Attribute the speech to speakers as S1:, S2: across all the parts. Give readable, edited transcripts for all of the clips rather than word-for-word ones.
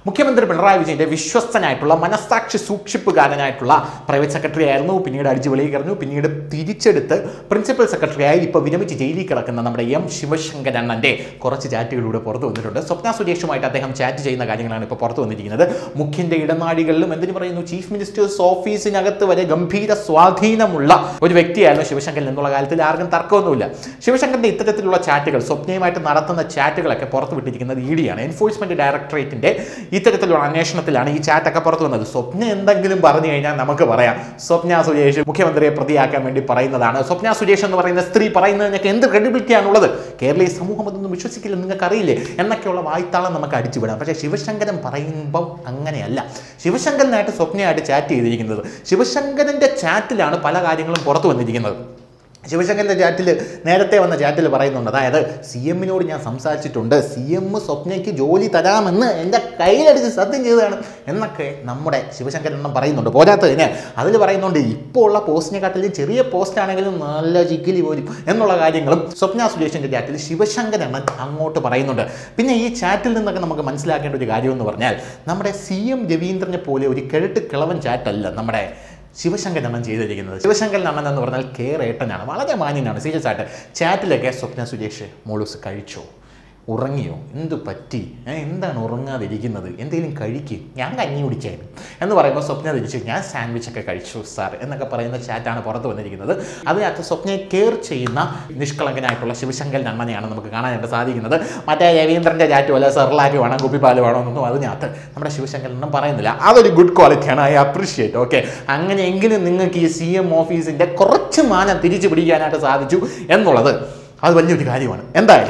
S1: മുഖ്യമന്ത്രി പിണറായി വിജയന്റെ വിശ്വസ്തനായിട്ടുള്ള മനസ്സാക്ഷി സൂക്ഷിപ്പുകാരനായിട്ടുള്ള പ്രൈവറ്റ് സെക്രട്ടറി ആയിരുന്നു. പിന്നീട് അടിച്ചു വെളിയിൽ കറഞ്ഞു. പിന്നീട് തിരിച്ചെടുത്ത് പ്രിൻസിപ്പൽ സെക്രട്ടറിയായി ഇപ്പോൾ വിരമിച്ച് ജയിലിൽ കിടക്കുന്ന നമ്മുടെ എം ശിവശങ്കരണ്ണന്റെ കുറച്ച് ചാറ്റുകളിലൂടെ പുറത്തു വന്നിട്ടുണ്ട്. സ്വപ്ന സുരേഷുമായിട്ട് അദ്ദേഹം ചാറ്റ് ചെയ്യുന്ന കാര്യങ്ങളാണ് ഇപ്പോൾ പുറത്തു വന്നിരിക്കുന്നത്. മുഖ്യന്റെ ഇടനാഴികളിലും എന്തിനു പറയുന്നു, ചീഫ് മിനിസ്റ്റേഴ്സ് ഓഫീസിനകത്ത് വരെ ഗംഭീര സ്വാധീനമുള്ള ഒരു വ്യക്തിയായിരുന്നു ശിവശങ്കരൻ എന്നുള്ള കാര്യത്തിൽ ആർക്കും തർക്കമൊന്നുമില്ല. ശിവശങ്കരന്റെ ഇത്തരത്തിലുള്ള ചാറ്റുകൾ, സ്വപ്നയുമായിട്ട് നടത്തുന്ന ചാറ്റുകളൊക്കെ പുറത്തു വിട്ടിരിക്കുന്നത് ഇഡിയാണ്. എൻഫോഴ്സ്മെന്റ് ഡയറക്ടറേറ്റിന്റെ ഇത്തരത്തിലുള്ള അന്വേഷണത്തിലാണ് ഈ ചാറ്റൊക്കെ പുറത്തു വന്നത്. സ്വപ്ന എന്തെങ്കിലും പറഞ്ഞു കഴിഞ്ഞാൽ നമുക്ക് പറയാം സ്വപ്ന സുരേഷ് മുഖ്യമന്ത്രിയെ പ്രതിയാക്കാൻ വേണ്ടി പറയുന്നതാണ്. സ്വപ്ന സുരേഷ് എന്ന് പറയുന്ന സ്ത്രീ പറയുന്നതിനൊക്കെ എന്ത് ക്രെഡിബിലിറ്റി ആണുള്ളത്, കേരളീയ സമൂഹം അതൊന്നും വിശ്വസിക്കില്ല, നിങ്ങൾക്ക് അറിയില്ലേ എന്നൊക്കെയുള്ള വായ്ത്താളം നമുക്ക് അടിച്ചുവിടാം. പക്ഷേ ശിവശങ്കരൻ പറയുമ്പോൾ അങ്ങനെയല്ല. ശിവശങ്കരനായിട്ട് സ്വപ്നയായിട്ട് ചാറ്റ് ചെയ്തിരിക്കുന്നത്, ശിവശങ്കരന്റെ ചാറ്റിലാണ് പല കാര്യങ്ങളും പുറത്തു വന്നിരിക്കുന്നത്. ശിവശങ്കരൻ്റെ ചാറ്റിൽ, നേരത്തെ വന്ന ചാറ്റിൽ പറയുന്നുണ്ട്, അതായത് സി എമ്മിനോട് ഞാൻ സംസാരിച്ചിട്ടുണ്ട്, സി എം സ്വപ്നയ്ക്ക് ജോലി തരാമെന്ന് എൻ്റെ കയ്യിലടിച്ച് സത്യം ചെയ്തതാണ് എന്നൊക്കെ നമ്മുടെ ശിവശങ്കരൻ പറയുന്നുണ്ട്. പോരാത്തതിന് അതിൽ പറയുന്നുണ്ട് ഇപ്പോൾ ഉള്ള പോസ്റ്റിനെക്കാട്ടിലും ചെറിയ പോസ്റ്റ് ആണെങ്കിലും നല്ല ചിക്കിലി പോലും എന്നുള്ള കാര്യങ്ങളും സ്വപ്ന സുരേഷിൻ്റെ ചാറ്റിൽ ശിവശങ്കരൻ അങ്ങോട്ട് പറയുന്നുണ്ട്. പിന്നെ ഈ ചാറ്റിൽ നിന്നൊക്കെ നമുക്ക് മനസ്സിലാക്കേണ്ട ഒരു കാര്യമെന്ന് പറഞ്ഞാൽ, നമ്മുടെ സി എം രവീന്ദ്രനെ പോലെ ഒരു കിഴട്ട് കിളവൻ ചാറ്റല്ല നമ്മുടെ ശിവശങ്കരൻ ചെയ്തിരിക്കുന്നത്. ശിവശങ്കരൻ അണ്ണൻ എന്ന് പറഞ്ഞാൽ കേരേട്ടനാണ്, വളരെ മാന്യനാണ്. സീരിയസ് ആയിട്ട് ചാറ്റിലൊക്കെ സ്വപ്ന സുരേഷ് മോളൂസ് കഴിച്ചോ, ഉറങ്ങിയോ, എന്ത് പറ്റി, എന്താണ് ഉറങ്ങാതിരിക്കുന്നത്, എന്തെങ്കിലും കഴിക്കും, ഞാൻ കഞ്ഞി കുടിച്ചായിരുന്നു എന്ന് പറയുമ്പോൾ സ്വപ്ന തിരിച്ച് ഞാൻ സാൻഡ്വിച്ചൊക്കെ കഴിച്ചു സാർ എന്നൊക്കെ പറയുന്ന ചാറ്റാണ് പുറത്ത് വന്നിരിക്കുന്നത്. അതിനകത്ത് സ്വപ്നയെ കെയർ ചെയ്യുന്ന നിഷ്കളങ്കനായിട്ടുള്ള ശിവശങ്കരൻ അണ്ണനെയാണ് നമുക്ക് കാണാനായിട്ട് സാധിക്കുന്നത്. മറ്റേ രവീന്ദ്രൻ്റെ ചാറ്റ് പോലെ സെർലാക്ക് വേണം, കുപ്പിപ്പാൽ വേണം എന്നൊന്നും അതിനകത്ത് നമ്മുടെ ശിവശങ്കരൻ പറയുന്നില്ല. അതൊരു ഗുഡ് ക്വാളിറ്റിയാണ്, ഐ അപ്രീഷിയേറ്റ്. ഓക്കെ, അങ്ങനെയെങ്കിലും നിങ്ങൾക്ക് ഈ സി എം ഓഫീസിൻ്റെ കുറച്ച് മാനം തിരിച്ചു പിടിക്കാനായിട്ട് സാധിച്ചു എന്നുള്ളത് അത് വലിയൊരു കാര്യമാണ്.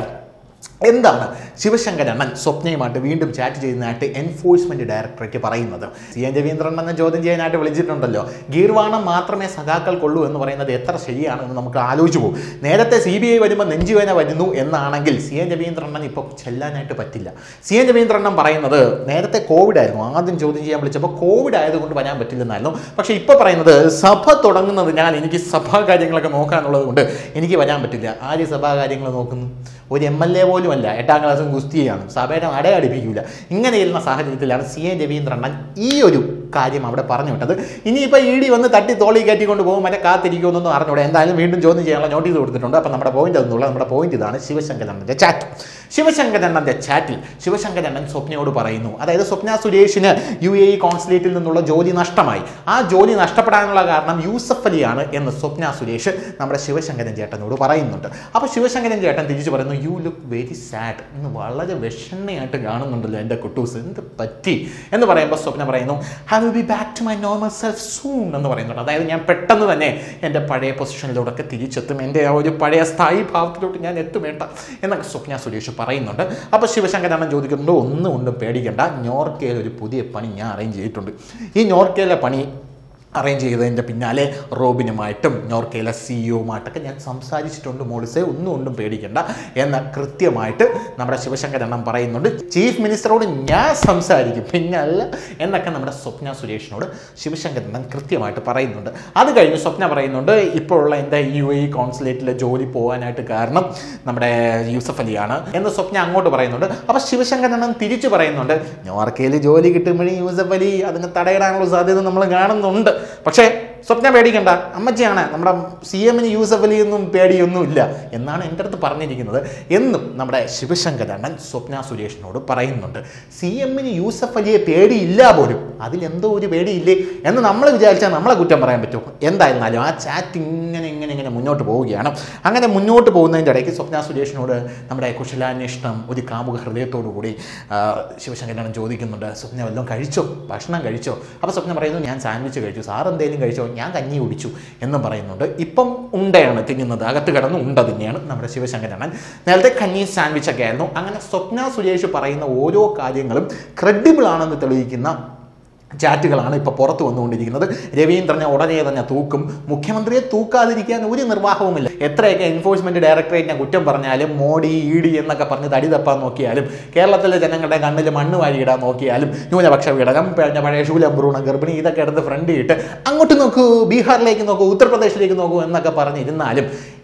S1: എന്താണ് ശിവശങ്കരൻ സ്വപ്നയുമായിട്ട് വീണ്ടും ചാറ്റ് ചെയ്യുന്നതായിട്ട് എൻഫോഴ്സ്മെന്റ് ഡയറക്ടറേറ്റ് പറയുന്നത്? സി എൻ രവീന്ദ്രൻ ചോദ്യം ചെയ്യാനായിട്ട് വിളിച്ചിട്ടുണ്ടല്ലോ. ഗീർവാണം മാത്രമേ സഖാക്കൾക്കുള്ളൂ എന്ന് പറയുന്നത് എത്ര ശരിയാണെന്ന് നമുക്ക് ആലോചിച്ചു പോകും. നേരത്തെ CBI വരുമ്പോൾ നെഞ്ചുവേന വരുന്നു എന്നാണെങ്കിൽ സി എൻ രവീന്ദ്രൻ ഇപ്പോൾ ചെല്ലാനായിട്ട് പറ്റില്ല. സി എൻ രവീന്ദ്രൻ പറയുന്നത് നേരത്തെ കോവിഡ് ആയിരുന്നു, ആദ്യം ചോദ്യം ചെയ്യാൻ വിളിച്ചപ്പോൾ കോവിഡ് ആയതുകൊണ്ട് വരാൻ പറ്റില്ലെന്നായിരുന്നു. പക്ഷേ ഇപ്പോൾ പറയുന്നത് സഭ തുടങ്ങുന്നതിനാൽ എനിക്ക് സഭാ കാര്യങ്ങളൊക്കെ നോക്കാനുള്ളത് കൊണ്ട് എനിക്ക് വരാൻ പറ്റില്ല. ആര് സഭാ കാര്യങ്ങൾ നോക്കുന്നു? ഒരു MLA പോലും അല്ല, 8ാം ക്ലാസ്സും ഗുസ്തിയാണ്, സഭയുടെ അടയടിപ്പിക്കില്ല. ഇങ്ങനെയുള്ള സാഹചര്യത്തിലാണ് സി എൻ രവീന്ദ്രൻ ഈ ഒരു കാര്യം അവിടെ പറഞ്ഞു വിട്ടത്. ഇനിയിപ്പോൾ ED വന്ന് തട്ടി തോളി കയറ്റിക്കൊണ്ട് പോകും, മറ്റേ കാത്തിരിക്കുമെന്നൊന്നും അറിഞ്ഞൂടെ. എന്തായാലും വീണ്ടും ചോദ്യം ചെയ്യാനുള്ള നോട്ടീസ് കൊടുത്തിട്ടുണ്ട്. അപ്പം നമ്മുടെ പോയിന്റ് അതൊന്നുമില്ല. നമ്മുടെ പോയിന്റ് ഇതാണ്, ശിവശങ്കരൻ്റെ ചാറ്റ്. ശിവശങ്കരൻ്റെ ചാറ്റിൽ ശിവശങ്കരൻ സ്വപ്നയോട് പറയുന്നു, അതായത് സ്വപ്ന സുരേഷിന് UAE കോൺസുലേറ്റിൽ നിന്നുള്ള ജോലി നഷ്ടമായി. ആ ജോലി നഷ്ടപ്പെടാനുള്ള കാരണം യൂസഫ് അലിയാണ് എന്ന് സ്വപ്ന സുരേഷ് നമ്മുടെ ശിവശങ്കരൻ ചേട്ടനോട് പറയുന്നുണ്ട്. അപ്പോൾ ശിവശങ്കരൻ ചേട്ടൻ തിരിച്ചു പറയുന്നു, യു ലുക്ക് വെരി സാഡ്, ഇന്ന് വളരെ വിഷണ്ണയായിട്ട് കാണുന്നുണ്ടല്ലോ എൻ്റെ കുട്ടൂസ്, എന്ത് പറ്റി എന്ന് പറയുമ്പോൾ സ്വപ്ന പറയുന്നു, I will be back to my normal self soon എന്ന് പറയുന്നുണ്ട്. അതായത് ഞാൻ പെട്ടെന്ന് തന്നെ എൻ്റെ പഴയ പൊസിഷനിലൂടെയൊക്കെ തിരിച്ചെത്തും, എൻ്റെ ആ ഒരു പഴയ സ്ഥായി ഭാവത്തിലോട്ട് ഞാൻ എത്തുമേണ്ട എന്നൊക്കെ സ്വപ്ന സുരേഷ് പറയുന്നുണ്ട്. അപ്പോൾ ശിവശങ്കരൻ ചോദിക്കുന്നുണ്ട്, ഒന്നും കൊണ്ടും പേടിക്കണ്ട, ന്യൂയോർക്കയിൽ ഒരു പുതിയ പണി ഞാൻ അറേഞ്ച് ചെയ്തിട്ടുണ്ട്. ഈ ന്യൂയോർക്കയിലെ പണി അറേഞ്ച് ചെയ്തതിൻ്റെ പിന്നാലെ റോബിനുമായിട്ടും ന്യൂയോർക്കയിലെ CEOമായിട്ടൊക്കെ ഞാൻ സംസാരിച്ചിട്ടുണ്ട് മോളിസെ, ഒന്നും കൊണ്ടും പേടിക്കണ്ട എന്ന് കൃത്യമായിട്ട് നമ്മുടെ ശിവശങ്കരൻ പറയുന്നുണ്ട്. ചീഫ് മിനിസ്റ്ററോട് ഞാൻ സംസാരിക്കും, പിന്നല്ല എന്നൊക്കെ നമ്മുടെ സ്വപ്ന സുരേഷിനോട് ശിവശങ്കരൻ കൃത്യമായിട്ട് പറയുന്നുണ്ട്. അത് കഴിഞ്ഞ് സ്വപ്ന പറയുന്നുണ്ട്, ഇപ്പോഴുള്ള എൻ്റെ UAE കോൺസുലേറ്റിലെ ജോലി പോകാനായിട്ട് കാരണം നമ്മുടെ യൂസഫ് അലിയാണ് എന്ന് സ്വപ്ന അങ്ങോട്ട് പറയുന്നുണ്ട്. അപ്പോൾ ശിവശങ്കരൻ തിരിച്ചു പറയുന്നുണ്ട്, ന്യൂയോർക്കയിൽ ജോലി കിട്ടുമ്പോഴേ യൂസഫ് അലി അതിന് തടയിടാനുള്ള സാധ്യത നമ്മൾ കാണുന്നുണ്ട്. പക്ഷേ സ്വപ്ന പേടിക്കണ്ട, അമ്മച്ചിയാണ്, നമ്മുടെ CMന് യൂസഫ് അലിയൊന്നും പേടിയൊന്നുമില്ല എന്നാണ് എൻ്റെ അടുത്ത് പറഞ്ഞിരിക്കുന്നത് എന്നും നമ്മുടെ ശിവശങ്കരൻ സ്വപ്ന സുരേഷിനോട് പറയുന്നുണ്ട്. CMന് യൂസഫ് അലിയെ പേടിയില്ല പോലും, അതിലെന്തോ ഒരു പേടിയില്ലേ എന്ന് നമ്മൾ വിചാരിച്ചാൽ നമ്മളെ കുറ്റം പറയാൻ പറ്റും. എന്തായിരുന്നാലും ആ ചാറ്റ് ഇങ്ങനെ മുന്നോട്ട് പോവുകയാണ്. അങ്ങനെ മുന്നോട്ട് പോകുന്നതിൻ്റെ ഇടയ്ക്ക് സ്വപ്ന സുരേഷിനോട് നമ്മുടെ കുശലാന്വേഷണം ഒരു കാമുക ഹൃദയത്തോടു കൂടി ശിവശങ്കരൻ ചോദിക്കുന്നുണ്ട്, സ്വപ്ന വല്ലതും കഴിച്ചോ, ഭക്ഷണം കഴിച്ചോ? അപ്പോൾ സ്വപ്ന പറയുന്നു, ഞാൻ സാൻഡ്വിച്ച് കഴിച്ചു, സാർ എന്തെങ്കിലും കഴിച്ചോ? ഞാൻ കഞ്ഞി കുടിച്ചു എന്നും പറയുന്നുണ്ട്. ഇപ്പം ഉണ്ടയാണ് തിന്നുന്നത്, അകത്ത് കിടന്ന് ഉണ്ട തന്നെയാണ് നമ്മുടെ ശിവശങ്കരൻ. നേരത്തെ കഞ്ഞി സാൻഡ്വിച്ചൊക്കെ ആയിരുന്നു. അങ്ങനെ സ്വപ്ന സുരേഷ് പറയുന്ന ഓരോ കാര്യങ്ങളും ക്രെഡിബിൾ ആണെന്ന് തെളിയിക്കുന്ന ചാറ്റുകളാണ് ഇപ്പോൾ പുറത്തു വന്നുകൊണ്ടിരിക്കുന്നത്. രവീന്ദ്രനെ ഉടനെ തന്നെ തൂക്കും, മുഖ്യമന്ത്രിയെ തൂക്കാതിരിക്കാൻ ഒരു നിർവാഹവുമില്ല. എത്രയൊക്കെ എൻഫോഴ്സ്മെന്റ് ഡയറക്ടറേറ്റിനെ കുറ്റം പറഞ്ഞാലും, മോഡി ED എന്നൊക്കെ പറഞ്ഞ് തടി തപ്പാൻ നോക്കിയാലും, കേരളത്തിലെ ജനങ്ങളുടെ കണ്ണിൽ മണ്ണ് വാരിയിടാൻ നോക്കിയാലും, ന്യൂനപക്ഷ ഘടകം, പഴയ ശൂലംഭ്രൂണ ഗർഭിണി ഇതൊക്കെ എടുത്ത് ഫ്രണ്ട് ഇട്ട് അങ്ങോട്ട് നോക്കൂ, ബീഹാറിലേക്ക് നോക്കൂ, ഉത്തർപ്രദേശിലേക്ക് നോക്കൂ എന്നൊക്കെ പറഞ്ഞിരുന്നാലും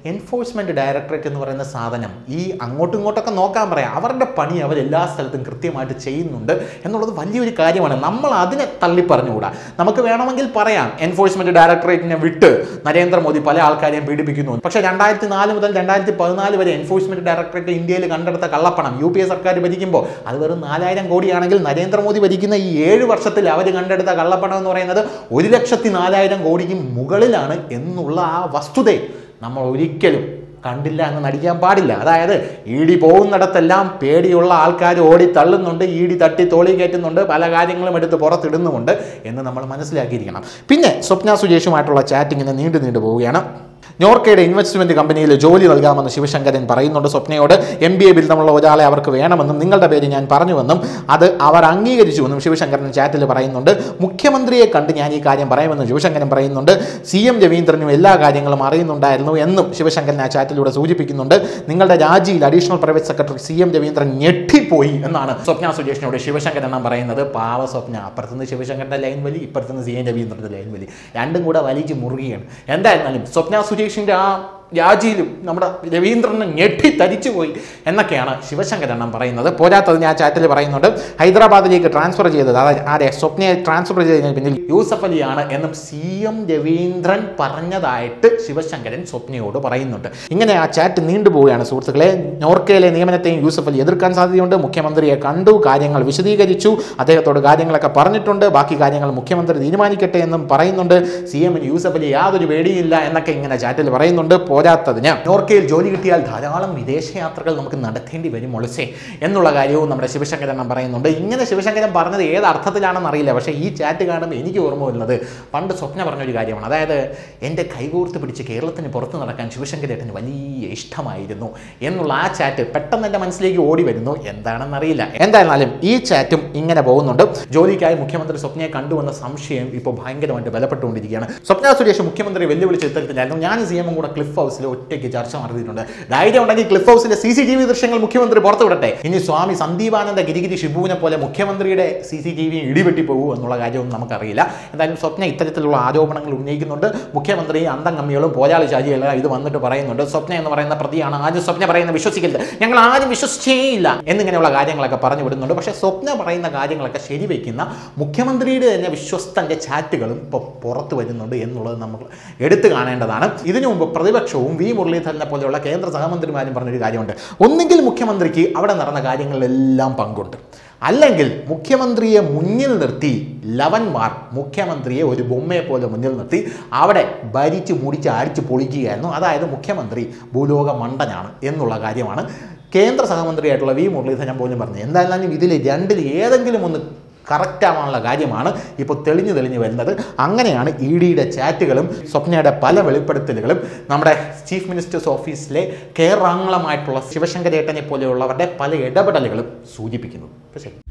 S1: എൻഫോഴ്സ്മെൻറ്റ് ഡയറക്ടറേറ്റ് എന്ന് പറയുന്ന സാധനം ഈ അങ്ങോട്ടും ഇങ്ങോട്ടൊക്കെ നോക്കാൻ പറയാം, അവരുടെ പണി അവരെല്ലാ സ്ഥലത്തും കൃത്യമായിട്ട് ചെയ്യുന്നുണ്ട് എന്നുള്ളത് വലിയൊരു കാര്യമാണ്. നമ്മൾ അതിനെ തള്ളി പറഞ്ഞുകൂടാ. നമുക്ക് വേണമെങ്കിൽ പറയാം എൻഫോഴ്സ്മെൻറ്റ് ഡയറക്ടറേറ്റിനെ വിട്ട് നരേന്ദ്രമോദി പല ആൾക്കാരെയും പീഡിപ്പിക്കുന്നു. പക്ഷേ 2004 മുതൽ 2014 വരെ എൻഫോഴ്സ്മെൻറ്റ് ഡയറക്ടറേറ്റ് ഇന്ത്യയിൽ കണ്ടെടുത്ത കള്ളപ്പണം UPA സർക്കാർ ഭരിക്കുമ്പോൾ അത് വെറും 4000 കോടിയാണെങ്കിൽ നരേന്ദ്രമോദി ഭരിക്കുന്ന ഈ 7 വർഷത്തിൽ അവർ കണ്ടെടുത്ത കള്ളപ്പണം എന്ന് പറയുന്നത് 1,04,000 കോടിക്ക് മുകളിലാണ് എന്നുള്ള ആ വസ്തുതയെ നമ്മൾ ഒരിക്കലും കണ്ടില്ല എന്ന് നടിക്കാൻ പാടില്ല. അതായത് ED പോകുന്നിടത്തെല്ലാം പേടിയുള്ള ആൾക്കാർ ഓടി തള്ളുന്നുണ്ട്, ED തട്ടി തോളി കയറ്റുന്നുണ്ട്, പല കാര്യങ്ങളും എടുത്ത് പുറത്തിടുന്നുമുണ്ട് എന്ന് നമ്മൾ മനസ്സിലാക്കിയിരിക്കണം. പിന്നെ സ്വപ്ന സുരേഷുമായിട്ടുള്ള ചാറ്റിങ്ങിന് നീണ്ടു പോവുകയാണ്. നോർക്കയുടെ ഇൻവെസ്റ്റ്മെന്റ് കമ്പനിയിൽ ജോലി നൽകാമെന്ന് ശിവശങ്കരൻ പറയുന്നുണ്ട് സ്വപ്നയോട്. MBA ബിരുദമുള്ള ഒരാളെ അവർക്ക് വേണമെന്നും നിങ്ങളുടെ പേര് ഞാൻ പറഞ്ഞുവെന്നും അത് അവർ അംഗീകരിച്ചുവെന്നും ശിവശങ്കരൻ ചാറ്റിൽ പറയുന്നുണ്ട്. മുഖ്യമന്ത്രിയെ കണ്ട് ഞാൻ ഈ കാര്യം പറയുമെന്നും ശിവശങ്കരൻ പറയുന്നുണ്ട്. CM രവീന്ദ്രനും എല്ലാ കാര്യങ്ങളും അറിയുന്നുണ്ടായിരുന്നു എന്നും ശിവശങ്കരൻ ആ ചാറ്റിലൂടെ സൂചിപ്പിക്കുന്നുണ്ട്. നിങ്ങളുടെ രാജിയിൽ additional private secretary CM Raveendran ഞെട്ടിപ്പോയി എന്നാണ് സ്വപ്ന സുരേഷിനോട് ശിവശങ്കരൻ പറയുന്നത്. പാവ സ്വപ്ന, അപ്പുറത്തുനിന്ന് ശിവശങ്കരന്റെ ലൈൻ വലി, ഇപ്പുറത്തുനിന്ന് CM രവീന്ദ്രന്റെ ലൈൻ വലി, രണ്ടും കൂടെ വലിച്ച് മുറുകയാണ്. എന്തായിരുന്നാലും സ്വപ്ന സുരേഷിന്റെ ആ രാജിയിലും നമ്മുടെ രവീന്ദ്രനെ ഞെട്ടി തരിച്ചുപോയി എന്നൊക്കെയാണ് ശിവശങ്കരൻ പറയുന്നത്. പോരാത്തതിന് ആ ചാറ്റിൽ പറയുന്നുണ്ട് ഹൈദരാബാദിലേക്ക് ട്രാൻസ്ഫർ ചെയ്തത് ആരെ സ്വപ്നയെ ട്രാൻസ്ഫർ ചെയ്തതിന് പിന്നിൽ യൂസഫ് അലിയാണ് എന്നും CM രവീന്ദ്രൻ പറഞ്ഞതായിട്ട് ശിവശങ്കരൻ സ്വപ്നയോട് പറയുന്നുണ്ട്. ഇങ്ങനെ ആ ചാറ്റ് നീണ്ടുപോവുകയാണ് സുഹൃത്തുക്കളെ. നോർക്കയിലെ നിയമനത്തെയും യൂസഫ് അലി എതിർക്കാൻ സാധ്യതയുണ്ട്. മുഖ്യമന്ത്രിയെ കണ്ടു, കാര്യങ്ങൾ വിശദീകരിച്ചു, അദ്ദേഹത്തോട് കാര്യങ്ങളൊക്കെ പറഞ്ഞിട്ടുണ്ട്, ബാക്കി കാര്യങ്ങൾ മുഖ്യമന്ത്രി തീരുമാനിക്കട്ടെ എന്നും പറയുന്നുണ്ട്. CMന് യൂസഫ് അലി യാതൊരു പേടിയില്ല എന്നൊക്കെ ഇങ്ങനെ ചാറ്റിൽ പറയുന്നുണ്ട്. പോരാത്തതിന് നോർക്കയിൽ ജോലി കിട്ടിയാൽ ധാരാളം വിദേശയാത്രകൾ നമുക്ക് നടത്തേണ്ടി വരും ഒളിസേ എന്നുള്ള കാര്യവും നമ്മുടെ ശിവശങ്കരൻ പറയുന്നുണ്ട്. ഇങ്ങനെ ശിവശങ്കരൻ പറഞ്ഞത് ഏത് അർത്ഥത്തിലാണെന്ന് അറിയില്ല. പക്ഷേ ഈ ചാറ്റ് കാണുമ്പോൾ എനിക്ക് ഓർമ്മ വരുന്നത് പണ്ട് സ്വപ്ന പറഞ്ഞൊരു കാര്യമാണ്. അതായത് എൻ്റെ കൈകോർത്ത് പിടിച്ച് കേരളത്തിന് പുറത്ത് നടക്കാൻ ശിവശങ്കരേട്ടന് വലിയ ഇഷ്ടമായിരുന്നു എന്നുള്ള ആ ചാറ്റ് പെട്ടെന്ന് എൻ്റെ മനസ്സിലേക്ക് ഓടി വരുന്നു. എന്താണെന്നറിയില്ല. എന്തായിരുന്നാലും ഈ ചാറ്റും ഇങ്ങനെ പോകുന്നുണ്ട്. ജോലിക്കായി മുഖ്യമന്ത്രി സ്വപ്നയെ കണ്ടുവന്ന സംശയം ഇപ്പോൾ ഭയങ്കരമായിട്ട് ബലപ്പെട്ടുകൊണ്ടിരിക്കുകയാണ്. സ്വപ്ന സുരേഷ് മുഖ്യമന്ത്രി വെല്ലുവിളിച്ച് ഇത്തരത്തിലായിരുന്നു. ഞാൻ CMും കൂടെ ക്ലിഫ് ഹൗസിൽ ഒറ്റയ്ക്ക് ചർച്ച നടത്തിയിട്ടുണ്ട്. ധൈര്യം ഉണ്ടെങ്കിൽ ക്ലിഫ് ഹൗസിലെ CCTV ദൃശ്യങ്ങൾ മുഖ്യമന്ത്രി പുറത്തുവിടട്ടെ. ഇനി സ്വാമി സന്ദീപാനന്ദ ഗിരിഗിരി ഷിബുവിനെ പോലെ മുഖ്യമന്ത്രിയുടെ CCTV ഇടിവെട്ടി പോകുമോ എന്നുള്ള കാര്യവും നമുക്കറിയില്ല. എന്തായാലും സ്വപ്ന ഇത്തരത്തിലുള്ള ആരോപണങ്ങൾ ഉന്നയിക്കുന്നുണ്ട്. മുഖ്യമന്ത്രി അന്തം കമ്മികളും പോരാളി ശാജികളും ഇത് വന്നിട്ട് പറയുന്നുണ്ട് സ്വപ്ന എന്ന് പറയുന്ന പ്രതിയാണ്, ആരും സ്വപ്ന പറയുന്ന വിശ്വസിക്കരുത്, ഞങ്ങൾ ആരും വിശ്വസിച്ചേയില്ല എന്നിങ്ങനെയുള്ള കാര്യങ്ങളൊക്കെ പറഞ്ഞു വിടുന്നുണ്ട്. പക്ഷേ സ്വപ്ന പറയുന്ന കാര്യങ്ങളൊക്കെ ശരിവെക്കുന്ന മുഖ്യമന്ത്രിയുടെ തന്നെ വിശ്വസ്തന്റെ ചാറ്റുകളും ഇപ്പോൾ പുറത്തു വരുന്നുണ്ട് എന്നുള്ളത് നമ്മൾ എടുത്തു കാണേണ്ടതാണ്. ഇതിനു മുമ്പ് പ്രതിപക്ഷവും V മുരളീധരനെ പോലെയുള്ള കേന്ദ്ര സഹമന്ത്രിമാരും പറഞ്ഞൊരു കാര്യമുണ്ട്. ഒന്നുകിൽ മുഖ്യമന്ത്രിക്ക് അവിടെ നടന്ന കാര്യങ്ങളിലെല്ലാം പങ്കുണ്ട്, അല്ലെങ്കിൽ മുഖ്യമന്ത്രിയെ മുന്നിൽ നിർത്തി ലവന്മാർ മുഖ്യമന്ത്രിയെ ഒരു ബൊമ്മയെ പോലെ മുന്നിൽ നിർത്തി അവിടെ ഭരിച്ച് മുടിച്ച് അടിച്ച് പൊളിക്കുകയായിരുന്നു. അതായത് മുഖ്യമന്ത്രി ഭൂലോക മണ്ടനാണ് എന്നുള്ള കാര്യമാണ് കേന്ദ്ര സഹമന്ത്രിയായിട്ടുള്ള V മുരളീധരൻ പോലും പറഞ്ഞത്. എന്തായാലും ഇതിൽ രണ്ടിൽ ഏതെങ്കിലും ഒന്ന് കറക്റ്റ് ആവാനുള്ള കാര്യമാണ് ഇപ്പോൾ തെളിഞ്ഞു വരുന്നത്. അങ്ങനെയാണ് EDയുടെ ചാറ്റുകളും സ്വപ്നയുടെ പല വെളിപ്പെടുത്തലുകളും നമ്മുടെ ചീഫ് മിനിസ്റ്റേഴ്സ് ഓഫീസിലെ കേറാങ്ങളമായിട്ടുള്ള ശിവശങ്കരേട്ടനെ പോലെയുള്ളവരുടെ പല ഇടപെടലുകളും സൂചിപ്പിക്കുന്നത്. ശരി.